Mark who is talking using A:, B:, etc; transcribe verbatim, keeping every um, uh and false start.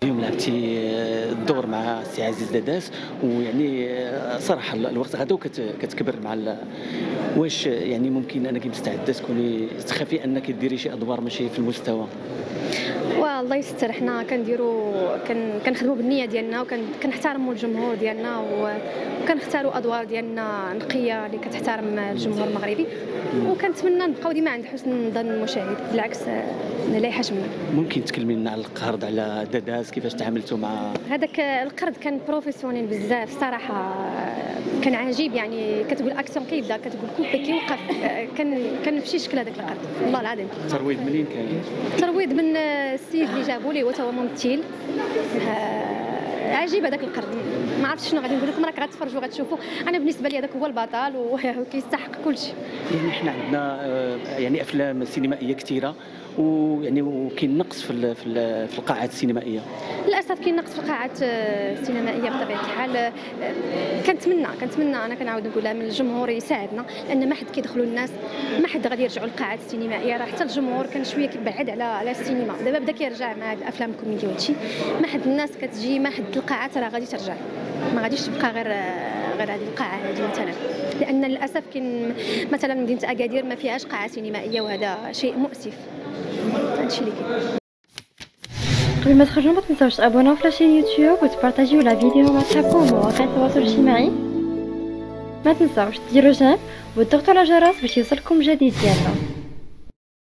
A: اليوم لعبتي الدور مع السي عزيز داداس، ويعني صراحه الوقت غدا وكتكبر مع ال... واش يعني ممكن انك مستعده تكوني تخافي انك ديري شي ادوار ماشي في المستوى؟
B: والله يستر، حنا كنديروا كن كنخدموا بالنيه ديالنا وكنحترموا الجمهور ديالنا وكنختاروا ادوار ديالنا نقيه اللي كتحترم الجمهور المغربي، وكنتمنى نبقاو ديما عند حسن ظن المشاهد. بالعكس انا لا يحاش منه.
A: ممكن تكلمي لنا على القرض على داداس، كيفاش تعاملتوا مع
B: هذاك القرض؟ كان بروفيسيونيل بزاف صراحه، كان عجيب. يعني كتقول اكسيون كيبدا، كتقول كوبي كيوقف، كان كان في شي شكل هذاك القرض والله العظيم.
A: الترويض منين كان؟
B: الترويض من السيد اللي جابوا ليه، هو تا هو ممثل. عجيب هذاك القرض، ما عرفتش شنو غادي نقول لكم، راك غتفرجوا غتشوفوا. انا بالنسبه لي هذاك هو البطل وكيستحق كل شيء.
A: يعني حنا عندنا يعني افلام سينمائيه كثيره، ويعني وكاين نقص في ال في, ال في القاعات السينمائيه.
B: للاسف كاين نقص في القاعات السينمائيه بطبيعه الحال. كنتمنى كنتمنى انا كنعاود نقولها من الجمهور يساعدنا، لان ما حد كيدخلوا الناس، ما حد غادي يرجعوا للقاعات السينمائيه. راه حتى الجمهور كان شويه كيبعد على على السينما، دابا بدا كيرجع مع هاد الافلام الكوميدي وهادشي. ما حد الناس كتجي، ما حد القاعات راه غادي ترجع، ما غاديش تبقى غير غير هذه القاعه هذه مثلا، لان للاسف كاين مثلا مدينه اكادير ما فيهاش قاعه سينمائيه، وهذا شيء مؤسف. هادشي اللي كاين.
C: قبل ما تخرجوا ما تنساوش تابوناو في لاشين يوتيوب وتبارطاجيو لا فيديو مع صحابكم ومواقع التواصل الاجتماعي. ما تنساوش ديروا جيم وتضغطوا على الجرس باش يوصلكم جديد ديالنا.